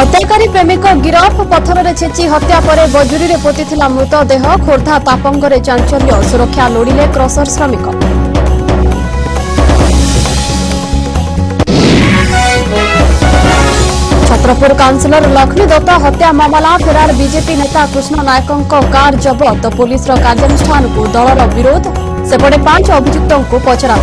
हत्याकारी प्रेमिक गिरफ पथर में छेची हत्या पर बजुरी में पोतीथिला मृतदेह खोर्धा तापंगरे चांचल्य सुरक्षा लोड़िले क्रसर श्रमिक। छत्रपुर काउंसिलर लक्ष्मी दत्त हत्या मामला फेरार बीजेपी नेता कृष्ण नायकों कार जबत पुलिस कार्यानुष्ठान को दलर विरोध सेपटे 5 अभियुक्तों को पचरा।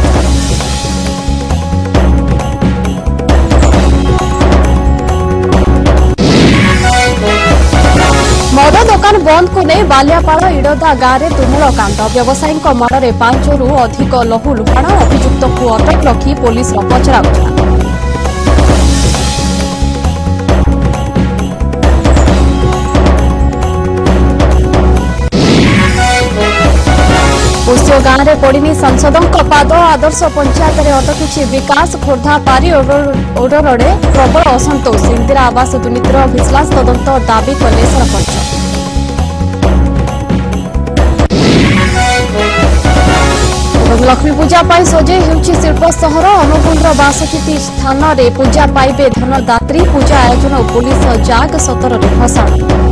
मद दुकान बंद को नहीं बालियापाड़ इड़दा गांव में तुमुल कांड व्यवसायी माड़ में 5 रु अधिक लहु लुहाण अभियुक्त को अटक रखी पुलिस पचरा। पुष्य गांव में पड़नी सांसदों पाद आदर्श पंचायत में अटकी विकास खोर्धा पारी ओडरे प्रबल असंतोष इंदिरा आवास दुर्नीतिर विजिलेंस तदंत दाबी कले सरपंच। लक्ष्मी पूजा पाई सजे हेउछि शिल्प सहर अनुगुणर 62 स्थान में पूजा पाइबे धनदात्री पूजा आयोजन पुलिस जाग 17 भसाण।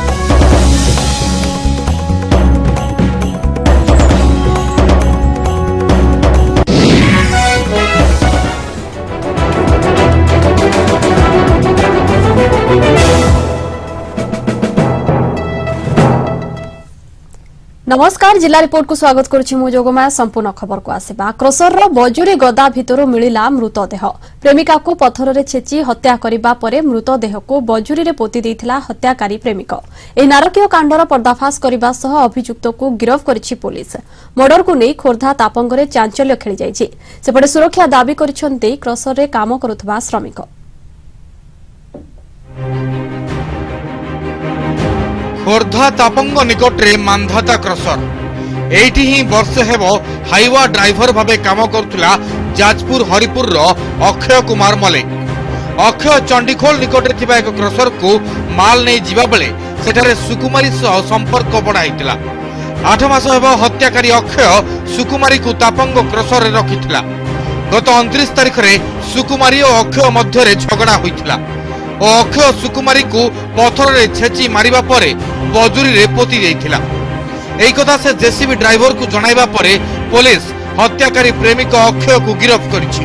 नमस्कार जिला रिपोर्ट को स्वागत करुछि मु जोगमाया संपूर्ण खबर को आसीबा। क्रसर रो बजुरी गदा भितरु मिलिला मृतदेह प्रेमिका को पत्थर रे छेची हत्या करिबा परे मृतदेह को बजुरी रे पोती देथिला हत्याकारी प्रेमिक। ए नारकीय कांडर पर्दाफाश करिबा सह अभियुक्त को गिरफ करिछि पुलिस। मर्डर को नै खोर्धा तापंगरे चांचल्य खेली जायछि सेपटे सुरक्षा दाबी करिसंते क्रसर रे काम करुथबा श्रमिक। खोर्धा तापंग निकटरे मानधाता क्रसर एठी ही वर्षे हेबो हाईवा ड्राइवर भाबे काम करथुला जाजपुर हरिपुर रो अक्षय कुमार मलिक। अक्षय चंडीखोल निकटरे थिबा एक क्रसर को माल नै जिबा बेले सेठारे सुकुमारी सह संपर्क बढ़ाइतिला। 8 मास हेबो हत्याकारी अक्षय सुकुमारी को तापंग क्रसर रे रखिथिला। गत 29 तारिख रे सुकुमारी और अक्षय मध्य रे झगड़ा होइतिला और अक्षय सुकुमारी को पत्थर रे छेची मारिबा परे बजुरी रे पोती देइथिला। एई कथा से जेसीबी ड्राइवर को जणाइबा परे पुलिस हत्याकारी प्रेमिक अक्षय को गिरफ्त करिछि।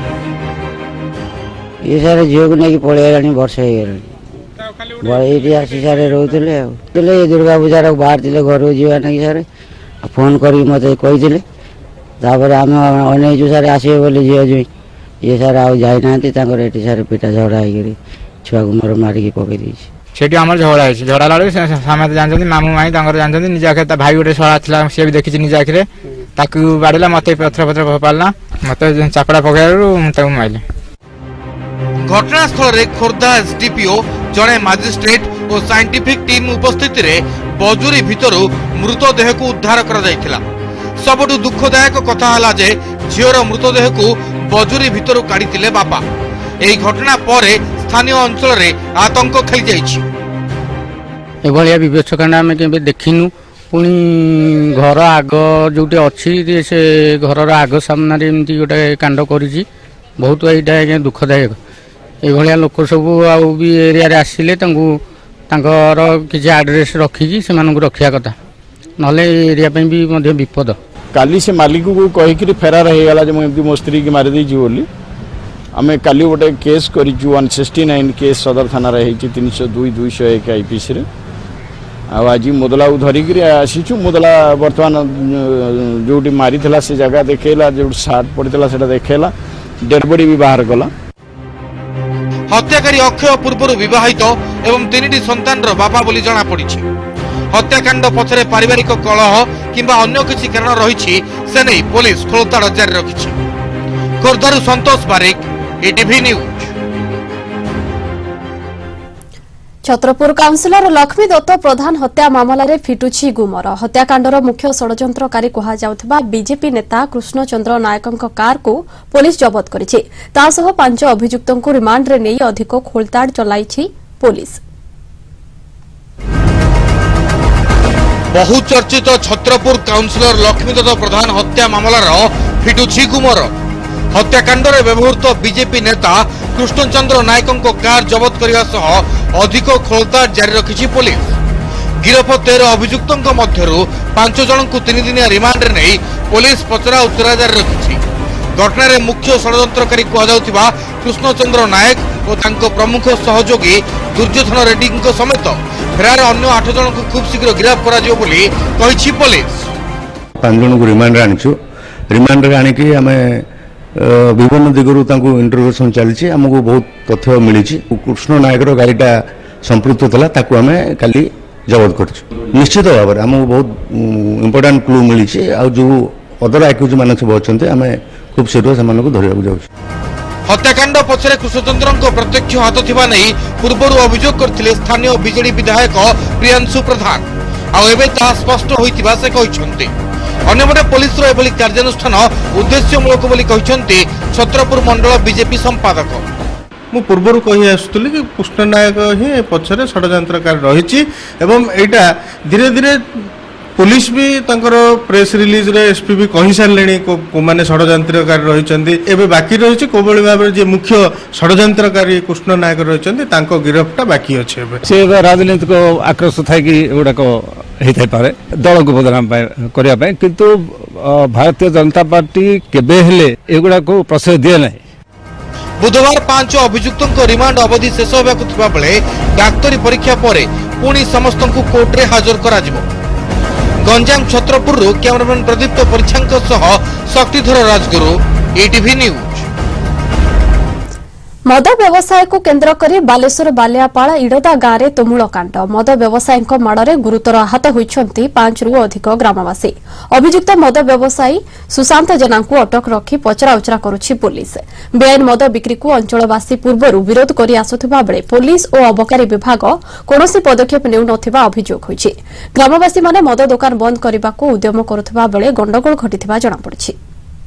ये सारे झियो को नेकी पळेलानी वर्ष हे गेल बळेटी आसी सारे रहउतले तले दुर्गा पूजा रे बाहर दिले घर जीवा नै सारे फोन करी मते कहिदिले तापर हम अने जो सारे आसीबे बोले झियो जोई ये सारे आ जाय नांती तांकर एटी सारे पिटा झगड़ा हे गेली छुआ को मर मारी पकई दी सेठी हमर झगड़ा है झगड़ा लाडू सामने जानछन मामू माई तांकर जानछन निजा के भाई गोटे सळा थिला से भी देखि निजा के ताकू बाडला मते पत्थर पत्थर भपालना मते चापड़ा पकड़ारू ताऊ माइले। घटनास्थल रे खोर्धा एसडीपीओ जणे मजिस्ट्रेट और साइंटिफिक टीम उपस्थिति रे बजुरी भितरु मृतदेह को उद्धार करा जायथिला। सबटु दुखदायक कथा हला जे झियोर मृतदेह को बजुरी भितरु काढितिले बापा। एई घटना परे स्थानीय अंचल रे आतंक खेली जाइछि। एभलिया विवेचकांड आमे केबे देखिनु पुनी घर आग जोटे अछि से घरर आग सामना रे एमती गोटे कांड करिछि बहुत एटा दुखदायक। एभलिया लोक सब आउ भी एरिया रे आसिले तांकर किछि एड्रेस रखिछि सेमानकु रखिया कथा नले एरिया पे भी मध्ये विपद। काली से मालिक को कहि कि फेरार हे गला जे म एमती मोस्त्री की मारि दै छि बोली आमे काली गोटे केस करिछु 169 केस सदर थाना रे हेछि 302 201 आईपीसी रे आज मुदला धरी कि आसीचु मुदला वर्तमान जोटी मारी थिला से जगह देखेला जो साट पड़ितला सेटा देखेला डेड बॉडी भी बाहर गला। हत्याकारी अक्षय पूर्व विवाहित एवं 3टी संतान रो बापा बोली जणा पड़िछि। हत्याकांड पछरे पारिवारिक कलह किंबा अन्य किछि कारण रहिछि से नै पुलिस खोलताड़ जारी रखिछि। खोर्धारू Santosh Barik ETV news. Chhatrapur councillor Lakshmi Datta Pradhan हत्या मामलें फिटुछि गुमर। हत्याकांडर मुख्य षड्यंत्रकारी कहा जाउथबा बीजेपी नेता कृष्णचंद्र नायकों कार को पुलिस जबत करिछि। तासह 5 अभियुक्तों को रिमांड रे नै अधिक खोलताड़ चलाइछि पुलिस। बहुचर्चित छत्रपुर काउंसिलर लक्ष्मी दत्त प्रधान हत्या मामलार फिटुछि गुमर। हत्याकांड रे व्यवहृत बीजेपी नेता कृष्णचंद्र नायकों कार जबत करने सह अधिक खोलताड़ जारी रखी पुलिस। गिरफ 13 अभियुक्तों मध्यरु 5 जन को 3 दिनिया रिमांड रे नहीं पुलिस पचरा उतरा जारी रखी। घटना मुख्य षड्यंत्रकारी कहउथिबा कृष्णचंद्र नायक और तांको प्रमुख सहयोगी दुर्योधन रेड्डी समेत फेरार अन्य 8 जन को खूब शीघ्र गिरफ्त करा जिवो बोली कहिछि पुलिस। 5 जन को रिमांड आनिछु। रिमांड रे आनि कि हमें विभिन्न दिगरु तांको इंटरोगेशन चलछि। हमको बहुत तथ्य मिली। कृष्ण नायकर गाड़ीटा संपृक्त था ताकू हमें काली जबत कर। निश्चित भाव में आमको बहुत इंपोर्टाट क्लू मिली। आ जो अदर आक्यूज मान सब अच्छा आम खूब शीघ्र से धरवाक जाऊँ। हत्याकांड पछरे कृष्णचंद्र प्रत्यक्ष हाथ थिबा नहीं पूर्व अभियोग करथिले स्थानीय बीजेडी विधायक प्रियांशु प्रधान। आबे ता स्पष्ट होइतिबा से कहिसंती। अन्यपटे पुलिस एभली कार्यानुष्ठान उद्देश्यमूलक बोली कहिसंती छत्रपुर मंडल बीजेपी संपादक। मु पूर्व कही आसुली कि कृष्ण नायक ही पछरे षड्यंत्रकार रही एवं एटा धीरे धीरे पुलिस भी तंकर प्रेस रिलीज रे एसपी भी कही सारे को माने षड्यंत्रकारी रही बाकी रही कोबली भाव जे मुख्य षड्यंत्रकारी कृष्ण नायक रही गिरफ्ता बाकी अच्छे से राजनीतिक आक्रोश था कि एगुड़ाक होता पारे दल को बदनाम करने किंतु भारतीय जनता पार्टी केबे हेले एगुड़ाक प्रश्रय दिए ना। बुधवार 5 अभियुक्तों रिमांड अवधि शेष होगा बेले डाक्तरी परीक्षा पर पुणी समस्त कोर्ट रे हाजर करा जिवो। गंजाम छत्रपुर कैमरामैन प्रदीप्त परीक्षा शक्तिधर राजगुरु ETV न्यूज। मद व्यवसाय को केन्द्र करी बालेश्वर बालियापाड़ इडदा गाँव में तुमुल कांड। मद व्यवसायी माड़ में गुरुतर आहत होती 5 रु अधिक ग्रामवासी। अभियुक्त मद व्यवसायी सुशांत जेना को अटक रखी पचराउचरा करुछि पुलिस। बेआईन मद बिक्री को अंचलवासी पूर्व विरोध करी आसुथिबा बेले पुलिस और अबकारी विभाग कौनसी पदक्षेप नेउ नथिबा अभियोग होइछि। ग्रामवासी माने मद दुकान बंद करने को उद्यम करुथिबा बेले गंडगोल घटिथिबा जଣା पड़िछि।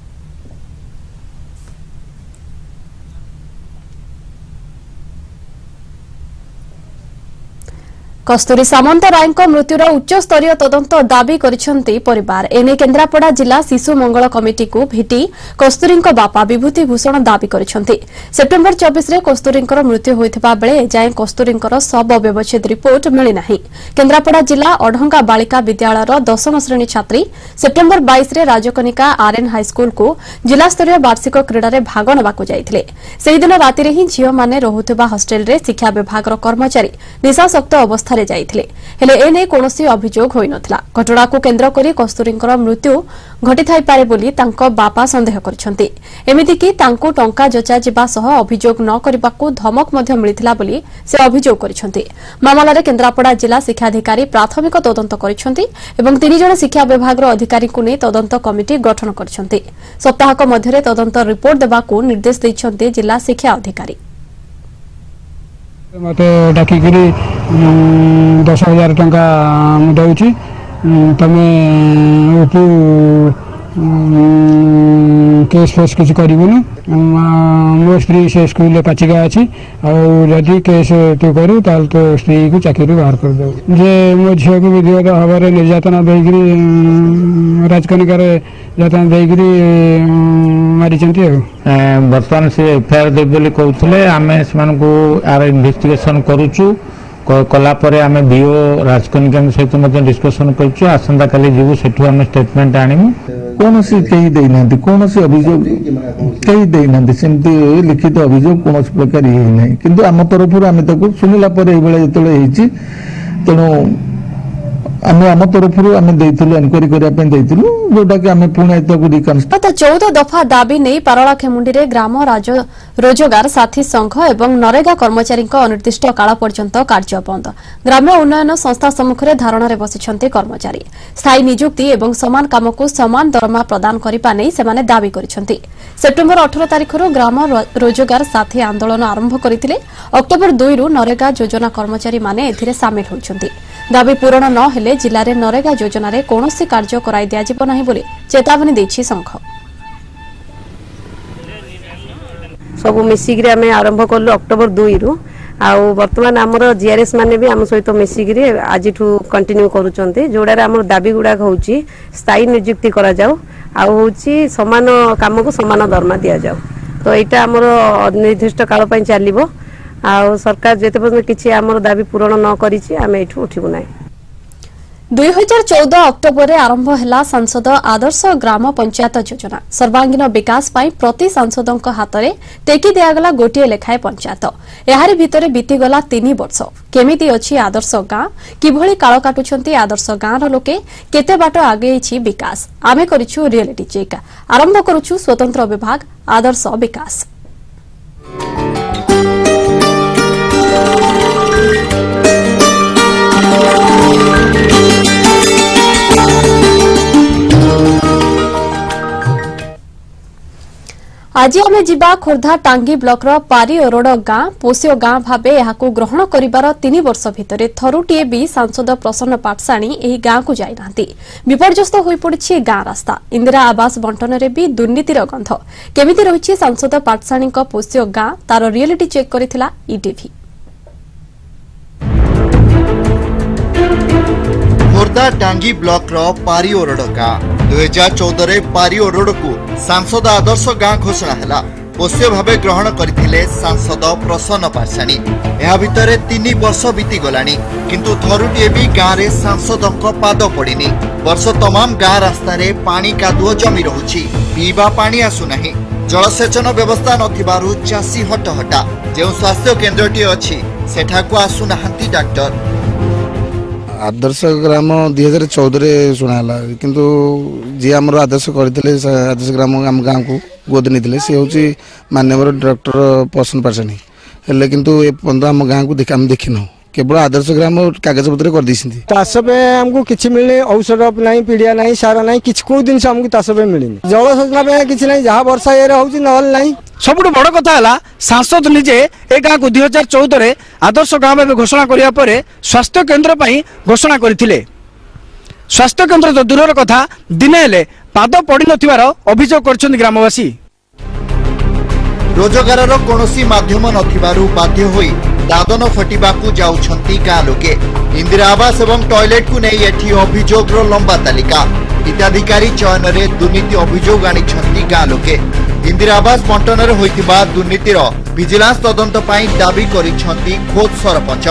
कस्तूरी सामंतराय मृत्युर उच्च स्तरीय तदंत दाबी करिसेंती परिवार। एने केन्द्रापड़ा जिला शिशु मंगल कमिटी को भेटी कस्तूरी बापा विभूति भूषण दाबी करिसेंती। सेप्टेम्बर 24 रे कस्तूरी मृत्यु होइथिबा बेले जाय कस्तूरी शव व्यवच्छेद रिपोर्ट मिली नाही। केन्द्रापड़ा जिला अढंगा बालिका विद्यालयर 10म श्रेणी छात्री सेप्टेम्बर 22 रे राजकनिका RN हाईस्कूल को जिला स्तरीय वार्षिक क्रीड़ा रे भाग नबाकू जाइथिले। सेही दिन राति रे ही झियो माने रहुथिबा हॉस्टेल रे शिक्षा विभाग कर्मचारी निशासक्त अवस्था जाइथिले हेले एने कोनोसी अभियोग होई नथिला। घटना को केन्द्र करी कस्तूरी मृत्यु घटी थाई पारे बोली तांको बापा संदेह करछंती। एमिति कि तांको टंका जचा जिबा सह अभियोग न करबाकू धमक मध्य मिलिथिला बोली से अभियोग करछंती। मामला रे केन्द्रापड़ा जिला शिक्षाधिकारी प्राथमिक तदंत करछंती एवं 3 जण शिक्षा विभाग अधिकारी को नै तदंत कमिटी गठन करछंती। सप्ताहक मध्यरे तदंत रिपोर्ट देबाकू निर्देश दैछंती जिला शिक्षा अधिकारी। मत डाकिक 10,000 टंका मुझे तमें केस फेस किसी करूनी मो स्त्री से स्कूल पाचिका अच्छी आदि केस तू करू ताल तो स्त्री को चाकरी बाहर कर दे जे मो झील को विधिवत भाव निर्यातना देकरी राजकनिकार यातना देकरी मारी बर्तमान से एफआईआर देवे कहते आम से आर इन्वेस्टिगेशन करुचु कला आम बीओ राजकनिका सहित डिस्कसन करुचु। आसंता काली जीवु सेठू आम स्टेटमेंट आनिमु। कौन सी कहीं देना कौन सी अभियोग कहीं देना सेमती लिखित अभियोग कौन प्रकार ये ना कि आम तरफ आम तक शुणिला जो तेणु आम तरफ एनक्वारी करने जोटा कि आम पुणी गत 14 दफा दाबी नहीं पारलाखेमुंडी रे ग्राम रोजगार साथी संघ एवं नरेगा कर्मचारी अनिर्दिष्ट काल पर्यंत कार्य बंद। ग्राम्य उन्नयन संस्था सम्मुखें धारणा रे बसिछन्ते कर्मचारी। स्थायी नियुक्ति एवं समान काम को समान दरमा प्रदान करिपा नै सेमाने दाबी करिछन्ते। सेप्टेम्बर 18 तारिखर ग्राम रोजगार साथी आंदोलन आरंभ करथिले। अक्टोबर 2 रु नरेगा योजना कर्मचारी माने एथिरे शामिल होइछन्ते। दाबी पूरण न हेले जिले में नरेगा योजना रे कौनसी कार्य कराई दिया जिवो नाही बोली चेतावनी देछि संघ। सब मिसिक आम आरंभ कलु अक्टोबर 2 रु आउ बर्तमान आमर जीआरएस माने भी आम सहित मिसिक आज कंटिन्यू करुचंती जोड़ा आम दाबी गुड़ा होची स्थायी नियुक्ति करा जाऊ आउ होची समान काम को समान दरमा दिया जाऊ तो यहाँ आमर निर्दिष्ट काल चलो आ सरकार जिते पर्यटन किसी आमर दाबी पूरण न करें उठू ना। 2014 अक्टोबर आरंभ है सांसद आदर्श ग्राम पंचायत योजना सर्वांगीन विकास पाई प्रति सांसदों हाथ में टेकी दिगला गोटे लेखाए पंचायत यार भितर बीतीगला 3 वर्ष केमिति अछि आदर्श गाँ किभली काल काटुछंती आदर्श गाँर लोके केते बाट आगे विकास आमे करिछु रियलिटी चेक आरंभ करुछु स्वतंत्र विभाग आदर्श विकास। आज आमे जिबा खोर्धा टांगी ब्लॉक रो पारी ओरड गाँ पोषियो गाँ भाबे यहाकू ग्रहण करिबार 3 वर्ष भितरे थरुटिए भी सांसद प्रसन्न पाटसाणी एही गाँ को जाई नांती विपर्यस्त होई पड़िछि गाँ रास्ता इंदिरा आवास बंटन रे भी दुर्नीतिर गंध केमिति रहिछि सांसद पाटसाणी को पोषियो गाँ तार रियलिटी चेक करिथिला ईटीवी। खोर्धा टांगी ब्लॉक रो पारी ओरड गाँ 2014 रे पारी ओरड को सांसद आदर्श गाँ घोषणा हैला पोष्य भावे ग्रहण करथिले सांसद प्रसन्न पाटसाणी एहा भितरे 3 वर्ष बीती गलानी किंतु थरुटिए भी गाँ रे सांसदक पाद पड़िनी वर्ष तमाम गाँ रास्ता रे पानी कादुओ जमी रहुछि पीवा पानी आसु नाही जलसेचन व्यवस्था नथिबारु चासी हटहटा जे स्वास्थ्य केन्द्रटी अछि सेठाको आसु नाहंती डॉक्टर। आदर्श ग्राम 2014 शुणाला किंतु जी आम आदर्श करते आदर्श ग्राम आम गाँव को गोद नहीं सी हूँ माननीय डॉक्टर प्रसन्न पाटसाणी हेल्ले किंतु आम गाँव को देखिन केवल आदर्श ग्राम कागज पत्र कर चाष आमको किसी मिलनी औषध ना पीड़िया ना सार ना कि कौ जिन आमको चाष मिलनी जलसेचन किसी ना जहाँ वर्षा ये ना सबुठ बड़ कथा है सांसद निजे ए गाँ को 2014 आदर्श गाँव भाव घोषणा करिया परे स्वास्थ्य केन्द्र घोषणा करथिले स्वास्थ्य केन्द्र तो दूर कथा दिने हेले पाद पड़ी नथिबार अभियोग करछन ग्रामवासी। रोजगार कोनोसी माध्यम नथिबारु बाध्य होई दादन फटिबाकू जाउछंती गाँ लोके इंदिरा आवास एवं टॉयलेट को नहीं एठी अभियोग लंबा तालिका हिताधिकारी चयन रे दुर्नीति अभियोग आनिछंती गाँ लोके इंदिरा आवास बंटन रे होइतिबा दुर्नीतिर विजिलेंस तदंत पाई दाबी करिछंती खोद सरपंच।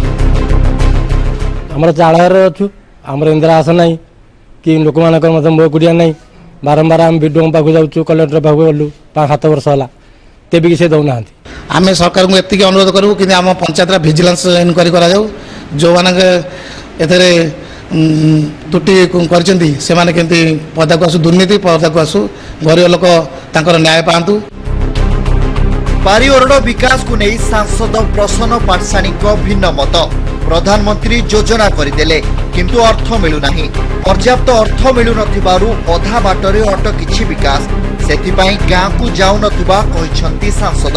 हमर चाळार अछु हमर इंदिरा आवास नाही कि लोक मानकर मत मो गुडिया नाही बारंबार हम वीडियो पाखु जाउछु कलेक्टर पाखु गलु 5-7 वर्ष होला तेबी कि से दउना आम सरकार को एति अनुरोध करूँ कि आम पंचायत विजिलेंस इनक्वारी करा जाऊ जो माने एथरे त्रुटि करते पदा को आसु दुर्नीति पदा को आसु गरीब लोक तांकर न्याय पातु। पारी ओरड विकास को नहीं सांसद प्रसन्न पाटसाणी भिन्न मत प्रधानमंत्री योजना करदेले किंतु अर्थ मिलू नहीं पर्याप्त अर्थ मिलू नथिबारु अधा बाटरे अटकिछि विकास सेथिपाई गाँ को जाऊ नथिबा कहिसंती सांसद।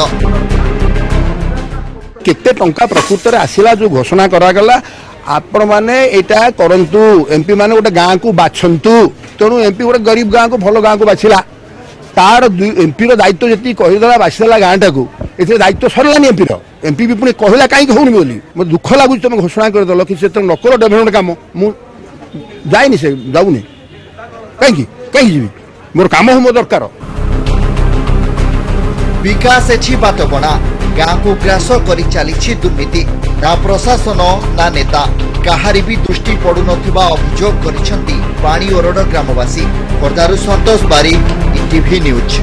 केते टंका प्रकृत रे आसिला जो घोषणा करा गला आपण माने एटा करंतु एमपी माने गोटे गाँ को बाछंतु तेणु एमपी गोटे गरीब गाँ को भल गाँ को बाछिला तार एमपी रो दायित्व जति कहिदला बाछिला गाँटा को एथे दायित्व सरलानी एमपी भी पुणी कहला कहीं होनी बोली मत दुख लगुच तुम घोषणा करदेल कि नकर डेभलपमेंट काम मु जाइनी से जाऊनी कहीं कहीं जी मोर काम हो मो दरकार विकास एछि बात बना गाँ को ग्रास करी चली दुर्नीति ना प्रशासन ना नेता कहारी भी दृष्टि पड़ू नथिबा अभियोग करिसंती पानी ओरड ग्रामवासी। खोर्धारु संतोष बारी ETV न्यूज।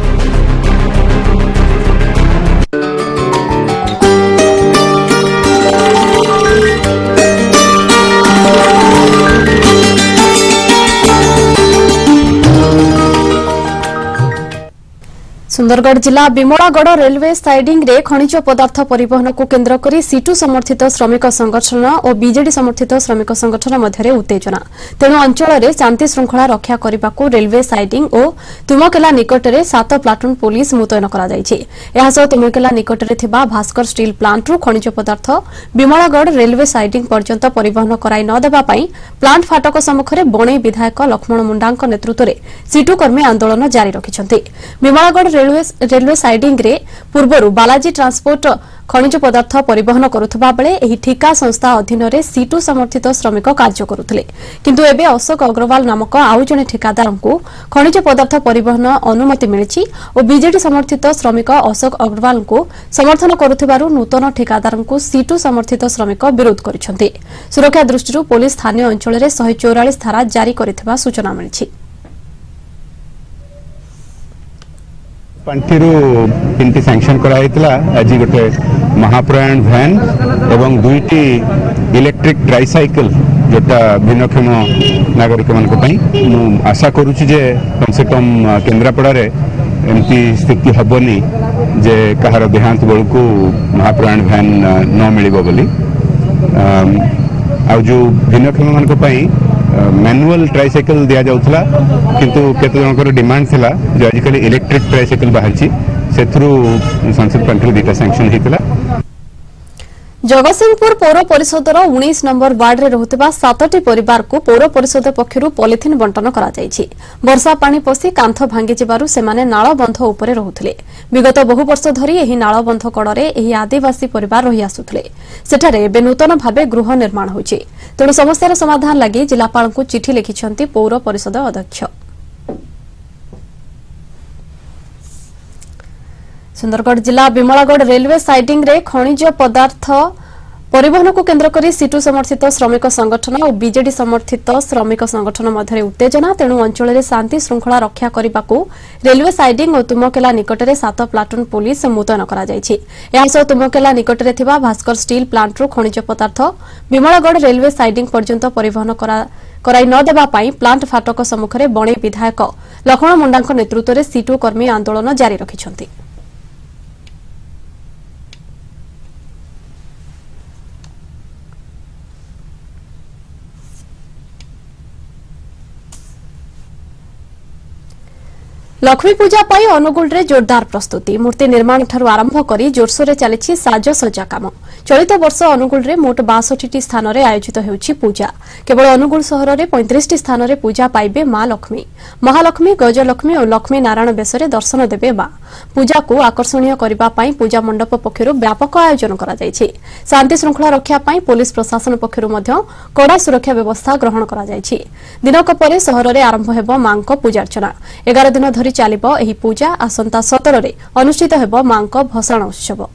सुंदरगढ़ जिला बिमलागढ़ रेलवे साइडिंग रे खनिज पदार्थ परिवहन को केन्द्र करी सीटू समर्थित श्रमिक संगठन और बीजेडी समर्थित श्रमिक संगठन मध्य उत्तेजना तेणु अंचल में शांति श्रृंखला रक्षा करने को रेलवे साइडिंग और तुमकेला निकट में 7 प्लाटून पुलिस मुतयन कर तुमकेला निकट में भास्कर स्टील प्लांट रु खनिज पदार्थ बिमलागढ़ रेलवे साइडिंग पर्यंत परिवहन कराई नदेवा प्लांट फाटक सम्मुखें बणई विधायक लक्ष्मण मुंडा नेतृत्व में सीटू कर्मी आंदोलन जारी रखिंट। बिमलागढ़ रेलवे साइडिंग रे पूर्वरु बालाजी ट्रांसपोर्ट खनिज पदार्थ परिवहन करुवा बेले एही ठिका संस्था अधीन रे सीटू समर्थित श्रमिक कार्य करुथिले किंतु एबे अशोक अग्रवाल नामक आउ जने ठेकादार को खनिज पदार्थ परिवहन अनुमति मिलिछि और बीजेडी समर्थित श्रमिक अशोक अग्रवाल को समर्थन करुथिबारु नूतन ठेकादार को सीटू समर्थित श्रमिक विरोध करिसेंति। सुरक्षा दृष्टि पुलिस स्थानीय अंचल रे 144 धारा जारी करिथिबा सूचना मिलिछि। पंटीरू 3टी सैंक्शन कराइतला आज गोटे महाप्रयाण भैन एवं 2टी इलेक्ट्रिक ट्राइसाइकल जोटा भिन्नक्षम नागरिक मान आशा करुच्ची जे कम से कम केन्द्रापड़ा रे एमती स्थिति हेनी जे कहार देहांत बेलू को महाप्रयाण भैन न मिल बोली आ जो भिन्नक्षम मान मैनुअल ट्राइसाइकल दि जाऊला किंतु केते जनकर डिमांड थिला जो आजिकल इलेक्ट्रिक ट्राइसाइकल बाहरची सेथरु संसद पंथर 2टा सैंक्शन हेतिला। जगतसिंहपुर पौर परिषदर 19 नंबर वार्ड रे रहुतबा 7टी परिवार को पौर परिषद पक्षरु पॉलिथिन बंटन करा जायछि। वर्षा पानी पसी कांथ भांगी जिबारु सेमाने नाळ बंध उपरे रहुथिले। विगत बहु वर्ष धरी एही नाळ बंध कड़रे एही आदिवासी परिवार रहि आसुथिले। सेठारे एबे नूतन भाबे गृह निर्माण होछि। तेणु समस्यार समाधान लागि जिलापाल को चिठी लिखिछन्ति पौर परिषद अध्यक्ष। सुंदरगढ़ जिला बिमलागढ़ रेलवे साइडिंग रे खनिज पदार्थ परिवहन को केन्द्र करी सीटू समर्थित श्रमिक संगठन और बीजेडी समर्थित श्रमिक संगठन मध्य उत्तेजना तेणु अंचल में शांति श्रृंखला रक्षा करने को रेलवे साइडिंग और तुमकेला निकट में 7 प्लाटून पुलिस मुतयन कर तुमकेला निकट में भास्कर स्टील प्लांट रु खनिज पदार्थ बिमलागढ़ रेलवे साइडिंग पर्यंत परिवहन कराई नदेवा प्लांट फाटक सम्मुख में बणे विधायक लक्ष्मण मुंडा नेतृत्व में सीटू कर्मी आंदोलन जारी रखिछन्ति। लक्ष्मी पूजा पाई अनुगुल रे जोरदार प्रस्तुति मूर्ति निर्माण ठारू आरंभ करी जोरसोर चली साजसज्जा काम। चलित वर्ष अनुगुल रे मोट 62टी स्थान रे आयोजित होउछि पूजा। केवल अनुगुल सहर रे 35टी स्थान रे पूजा पाइबे मां लक्ष्मी। महालक्ष्मी गजलक्ष्मी और लक्ष्मी नारायण बेसरे दर्शन देबे मां। पूजा को आकर्षणीय करबा पाई पूजा मंडप पक्षरु व्यापक आयोजन करा जायछि। शांति श्रृंखला रक्षा पाई पुलिस प्रशासन पक्षरु मध्य कड़ा सुरक्षा व्यवस्था ग्रहण करा जायछि। दिनक परे सहर रे आरंभ हेबो मांक पूजार्चना। 11 दिन धरि चालिबो एही पूजा। आसंता 17 रे अनुष्ठित हेबो मांक भसाण उत्सव।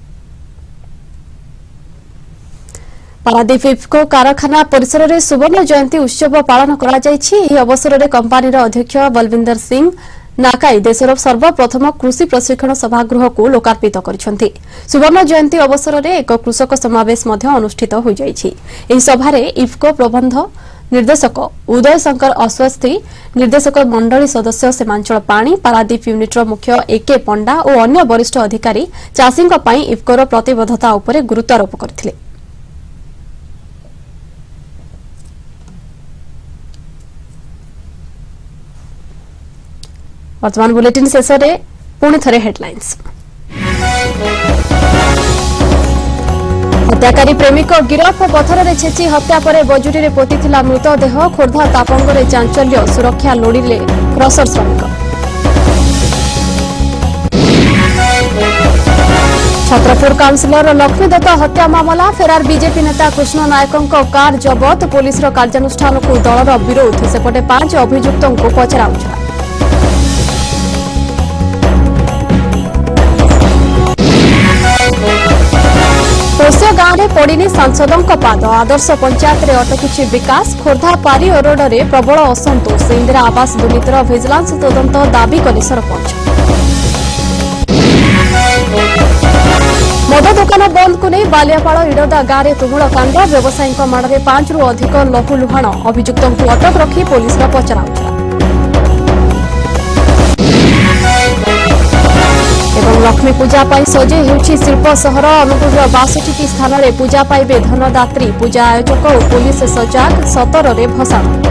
पारादीप इफ्को कारखाना परिसर में सुवर्ण जयंती उत्सव पालन करा जायछि। एही अवसर में कंपनीर अध्यक्ष बलविंदर सिंह नाकाई देशर सर्वप्रथम कृषि प्रशिक्षण सभागृह को लोकार्पित करिसेंति। सुवर्ण जयंती अवसर में एक कृषक समावेश अनुष्ठित हो जायछि। एही सभा रे इफ्को प्रबंध निर्देशक उदय शंकर अश्वस्थी निर्देशक मंडली सदस्य सीमांचल पाणी पारादीप यूनिट्र मुख्य एके पंडा और अन्य वरिष्ठ अधिकारी चाषी इफ्कोर प्रतिबद्धता उपर गुरुत्वारोप करथिले। वर्तमान बुलेटिन शेष में पुणी थरे हेडलाइंस। हत्याकारी प्रेमिक गिरफ पथर में छेची हत्या पर बजुरी में पोतीथिला मृतदेह। खोर्धा तापंगे चांचल्य सुरक्षा लोड़िले क्रसर श्रमिक। छत्रपुर काउंसिलर लक्ष्मी दत्त हत्या मामला फेरार बीजेपी नेता कृष्ण नायकों कार जबत। पुलिस कार्यानुष्ठान को दलर विरोध। सेपटे 5 अभियुक्तों को पचराउछा। पोष्य गांव में पड़िनी सांसदों पाद। आदर्श पंचायत रे अटकुछि विकास। खोर्धा पारी ओरोड रे प्रबल असंतोष। इंदिरा आवास दुर्नीतिर भिजिलांस तदंत दाबी कले सरपंच। मद दुकान बंद को नहीं बालियापाड़ इड़दा गांव में तुमुल कांड। व्यवसायी माड़ में 5 रु अधिक लहुलुहाण। अभियुक्तों को अटक रखी पुलिस पचराउछा। एवं लक्ष्मी पूजा पाई सजे हेउछि शिल्प सहर। अनुगुल 62टी स्थान में पूजा पाइबे धनदात्री। पूजा आयोजक और पुलिस सजाग। 17 रे भसाण।